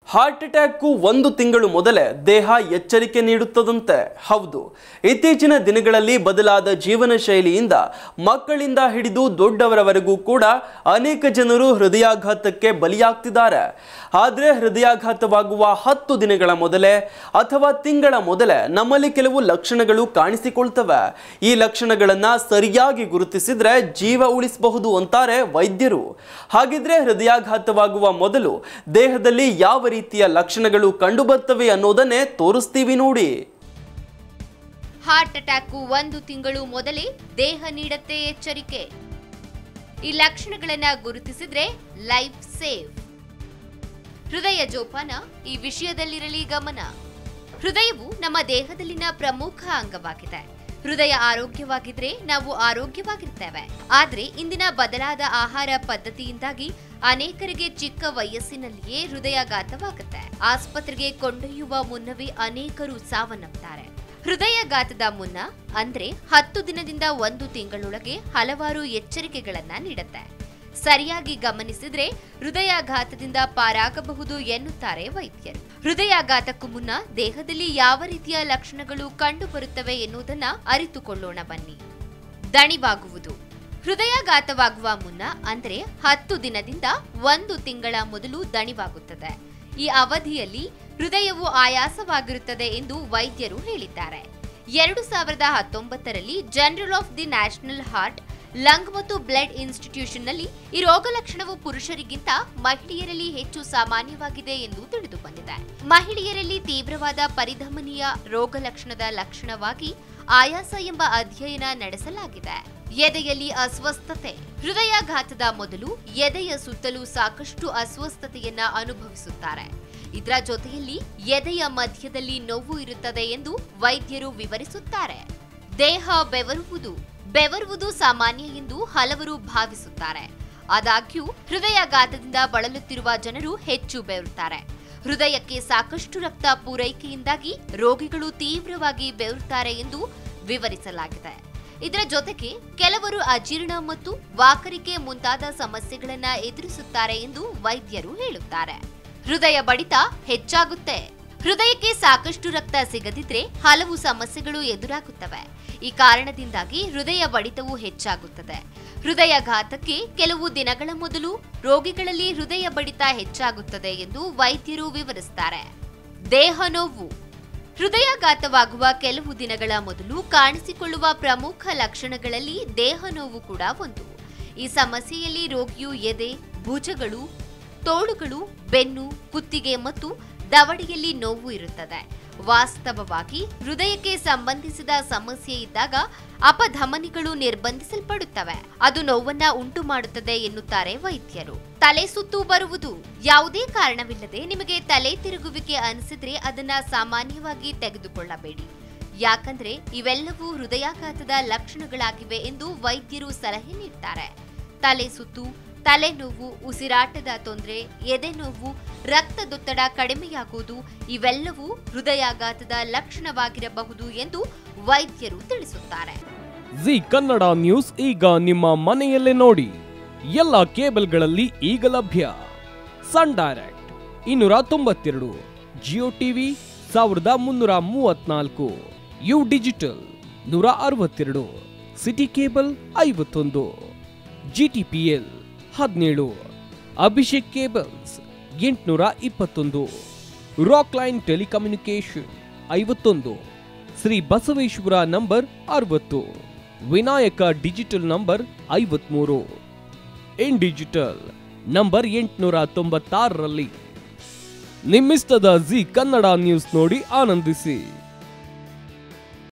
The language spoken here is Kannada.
ಹಾರ್ಟ್ ಅಟ್ಯಾಕ್ಕು 1 ತಿಂಗಳು ಮೊದಲೇ ದೇಹ ಎಚ್ಚರಿಕೆ ನೀಡುತ್ತದಂತೆ. ಹೌದು, ಇತ್ತೀಚಿನ ದಿನಗಳಲ್ಲಿ ಬದಲಾದ ಜೀವನ ಶೈಲಿಯಿಂದ ಮಕ್ಕಳಿಂದ ಹಿಡಿದು ದೊಡ್ಡವರವರೆಗೂ ಕೂಡ ಅನೇಕ ಜನರು ಹೃದಯಾಘಾತಕ್ಕೆ ಬಲಿಯಾಗ್ತಿದ್ದಾರೆ. ಆದರೆ ಹೃದಯಾಘಾತವಾಗುವ 10 ದಿನಗಳ ಮೊದಲೇ ಅಥವಾ ತಿಂಗಳ ಮೊದಲೇ ನಮ್ಮಲ್ಲಿ ಕೆಲವು ಲಕ್ಷಣಗಳು ಕಾಣಿಸಿಕೊಳ್ತವೆ. ಈ ಲಕ್ಷಣಗಳನ್ನು ಸರಿಯಾಗಿ ಗುರುತಿಸಿದ್ರೆ ಜೀವ ಉಳಿಸಬಹುದು ಅಂತಾರೆ ವೈದ್ಯರು. ಹಾಗಿದ್ರೆ ಹೃದಯಾಘಾತವಾಗುವ ಮೊದಲು ದೇಹದಲ್ಲಿ ಯಾವ ರೀತಿಯ ಲಕ್ಷಣಗಳು ಕಂಡುಬರ್ತವೆ ಅನ್ನೋದನ್ನೇ ತೋರಿಸ್ತೀವಿ ನೋಡಿ. ಹಾರ್ಟ್ ಅಟ್ಯಾಕ್ 1 ತಿಂಗಳು ಮೊದಲೇ ದೇಹ ನೀಡುತ್ತೆ ಎಚ್ಚರಿಕೆ. ಈ ಲಕ್ಷಣಗಳನ್ನ ಗುರುತಿಸಿದ್ರೆ ಲೈಫ್ ಸೇವ್. ಹೃದಯ ಜೋಪಾನ ಈ ವಿಷಯದಲ್ಲಿರಲಿ ಗಮನ. ಹೃದಯವು ನಮ್ಮ ದೇಹದಲ್ಲಿನ ಪ್ರಮುಖ ಅಂಗವಾಗಿದೆ. ಹೃದಯ ಆರೋಗ್ಯವಾಗಿದ್ರೆ ನಾವು ಆರೋಗ್ಯವಾಗಿರ್ತೇವೆ. ಆದ್ರೆ ಇಂದಿನ ಬದಲಾದ ಆಹಾರ ಪದ್ಧತಿಯಿಂದಾಗಿ ಅನೇಕರಿಗೆ ಚಿಕ್ಕ ವಯಸ್ಸಿನಲ್ಲಿಯೇ ಹೃದಯಾಘಾತವಾಗುತ್ತೆ. ಆಸ್ಪತ್ರೆಗೆ ಕೊಂಡೊಯ್ಯುವ ಮುನ್ನವೇ ಅನೇಕರು ಸಾವನ್ನಪ್ತಾರೆ. ಹೃದಯಾಘಾತದ ಮುನ್ನ ಅಂದ್ರೆ 10 ದಿನದಿಂದ 1 ತಿಂಗಳೊಳಗೆ ಹಲವಾರು ಎಚ್ಚರಿಕೆಗಳನ್ನ ನೀಡುತ್ತೆ. ಸರಿಯಾಗಿ ಗಮನಿಸಿದ್ರೆ ಹೃದಯಾಘಾತದಿಂದ ಪಾರಾಗಬಹುದು ಎನ್ನುತ್ತಾರೆ ವೈದ್ಯರು. ಹೃದಯಾಘಾತಕ್ಕೂ ಮುನ್ನ ದೇಹದಲ್ಲಿ ಯಾವ ರೀತಿಯ ಲಕ್ಷಣಗಳು ಕಂಡು ಬರುತ್ತವೆ ಎನ್ನುವುದನ್ನ ಅರಿತುಕೊಳ್ಳೋಣ ಬನ್ನಿ. ದಣಿವಾಗುವುದು. ಹೃದಯಾಘಾತವಾಗುವ ಮುನ್ನ ಅಂದ್ರೆ 10 ದಿನದಿಂದ 1 ತಿಂಗಳ ಮೊದಲು ದಣಿವಾಗುತ್ತದೆ. ಈ ಅವಧಿಯಲ್ಲಿ ಹೃದಯವು ಆಯಾಸವಾಗಿರುತ್ತದೆ ಎಂದು ವೈದ್ಯರು ಹೇಳಿದ್ದಾರೆ. 2019ರಲ್ಲಿ general of the national heart, lung ಮತ್ತು ಬ್ಲಡ್ ಇನ್ಸ್ಟಿಟ್ಯೂಷನ್ ನಲ್ಲಿ ಈ ರೋಗ ಲಕ್ಷಣವು ಪುರುಷರಿಗಿಂತ ಮಹಿಳೆಯರಲ್ಲಿ ಹೆಚ್ಚು ಸಾಮಾನ್ಯವಾಗಿದೆ ಎಂದು ತಿಳಿದು ಬಂದಿದೆ. ಮಹಿಳೆಯರಲ್ಲಿ ತೀವ್ರವಾದ ಪರಿಧಮನಿಯ ರೋಗ ಲಕ್ಷಣದ ಲಕ್ಷಣವಾಗಿ ಆಯಾಸ ಎಂಬ ಅಧ್ಯಯನ ನಡೆಸಲಾಗಿದೆ. ಎದೆಯಲ್ಲಿ ಅಸ್ವಸ್ಥತೆ. ಹೃದಯಾಘಾತದ ಮೊದಲು ಎದೆಯ ಸುತ್ತಲೂ ಸಾಕಷ್ಟು ಅಸ್ವಸ್ಥತೆಯನ್ನ ಅನುಭವಿಸುತ್ತಾರೆ. ಇದರ ಜೊತೆಯಲ್ಲಿ ಎದೆಯ ಮಧ್ಯದಲ್ಲಿ ನೋವು ಇರುತ್ತದೆ ಎಂದು ವೈದ್ಯರು ವಿವರಿಸುತ್ತಾರೆ. ದೇಹ ಬೆವರುವುದು ಸಾಮಾನ್ಯ ಎಂದು ಹಲವರು ಭಾವಿಸುತ್ತಾರೆ. ಆದಾಗ್ಯೂ ಹೃದಯಾಘಾತದಿಂದ ಬಳಲುತ್ತಿರುವ ಜನರು ಹೆಚ್ಚು ಬೆವರುತ್ತಾರೆ. ಹೃದಯಕ್ಕೆ ಸಾಕಷ್ಟು ರಕ್ತ ಪೂರೈಕೆಯಿಂದಾಗಿ ರೋಗಿಗಳು ತೀವ್ರವಾಗಿ ಬೆವರುತ್ತಾರೆ ಎಂದು ವಿವರಿಸಲಾಗಿದೆ. ಇದರ ಜೊತೆಗೆ ಕೆಲವರು ಅಜೀರ್ಣ ಮತ್ತು ವಾಕರಿಕೆ ಮುಂತಾದ ಸಮಸ್ಯೆಗಳನ್ನು ಎದುರಿಸುತ್ತಾರೆ ಎಂದು ವೈದ್ಯರು ಹೇಳುತ್ತಾರೆ. ಹೃದಯ ಬಡಿತ ಹೆಚ್ಚಾಗುತ್ತೆ. ಹೃದಯಕ್ಕೆ ಸಾಕಷ್ಟು ರಕ್ತ ಸಿಗದಿದ್ರೆ ಹಲವು ಸಮಸ್ಯೆಗಳು ಎದುರಾಗುತ್ತವೆ. ಈ ಕಾರಣದಿಂದಾಗಿ ಹೃದಯ ಬಡಿತವು ಹೆಚ್ಚಾಗುತ್ತದೆ. ಹೃದಯಾಘಾತಕ್ಕೆ ಕೆಲವು ದಿನಗಳ ಮೊದಲು ರೋಗಿಗಳಲ್ಲಿ ಹೃದಯ ಬಡಿತ ಹೆಚ್ಚಾಗುತ್ತದೆ ಎಂದು ವೈದ್ಯರು ವಿವರಿಸುತ್ತಾರೆ. ದೇಹ ನೋವು. ಹೃದಯಾಘಾತವಾಗುವ ಕೆಲವು ದಿನಗಳ ಮೊದಲು ಕಾಣಿಸಿಕೊಳ್ಳುವ ಪ್ರಮುಖ ಲಕ್ಷಣಗಳಲ್ಲಿ ದೇಹ ನೋವು ಕೂಡ ಒಂದು. ಈ ಸಮಸ್ಯೆಯಲ್ಲಿ ರೋಗಿಯು ಎದೆ, ಭುಜಗಳು, ತೋಳುಗಳು, ಬೆನ್ನು, ಕುತ್ತಿಗೆ ಮತ್ತು ದವಡೆಯಲ್ಲಿ ನೋವು ಇರುತ್ತದೆ. ವಾಸ್ತವವಾಗಿ ಹೃದಯಕ್ಕೆ ಸಂಬಂಧಿಸಿದ ಸಮಸ್ಯೆ ಇದ್ದಾಗ ಅಪಧಮನಿಗಳು ನಿರ್ಬಂಧಿಸಲ್ಪಡುತ್ತವೆ. ಅದು ನೋವನ್ನ ಉಂಟು ಮಾಡುತ್ತದೆ ಎನ್ನುತ್ತಾರೆ ವೈದ್ಯರು. ತಲೆ ಸುತ್ತು ಬರುವುದು. ಯಾವುದೇ ಕಾರಣವಿಲ್ಲದೆ ನಿಮಗೆ ತಲೆ ತಿರುಗುವಿಕೆ ಅನಿಸಿದ್ರೆ ಅದನ್ನ ಸಾಮಾನ್ಯವಾಗಿ ತೆಗೆದುಕೊಳ್ಳಬೇಡಿ. ಯಾಕಂದ್ರೆ ಇವೆಲ್ಲವೂ ಹೃದಯಾಘಾತದ ಲಕ್ಷಣಗಳಾಗಿವೆ ಎಂದು ವೈದ್ಯರು ಸಲಹೆ ನೀಡುತ್ತಾರೆ. ತಲೆ ಸುತ್ತು, ತಲೆನೋವು, ಉಸಿರಾಟದ ತೊಂದರೆ, ಎದೆ ನೋವು, ರಕ್ತದೊತ್ತಡ ಕಡಿಮೆಯಾಗುವುದು ಇವೆಲ್ಲವೂ ಹೃದಯಾಘಾತದ ಲಕ್ಷಣವಾಗಿರಬಹುದು ಎಂದು ವೈದ್ಯರು ತಿಳಿಸುತ್ತಾರೆ. ಜಿ ಕನ್ನಡ ನ್ಯೂಸ್ ಈಗ ನಿಮ್ಮ ಮನೆಯಲ್ಲೇ ನೋಡಿ. ಎಲ್ಲ ಕೇಬಲ್ಗಳಲ್ಲಿ ಈಗ ಲಭ್ಯ. Sun Direct 292, Jio TV 1334, U digital 162, City Cable 51, GTPL 17, Abhishek cables 821, Rock Line telecommunication 51, Shri Basaveshwara number 60, Vinayaka digital number 53, in digital number 896ರಲ್ಲಿ. ನಿಮ್ಮಿಸ್ತದ ಜಿ ಕನ್ನಡ ನ್ಯೂಸ್ ನೋಡಿ ಆನಂದಿಸಿ.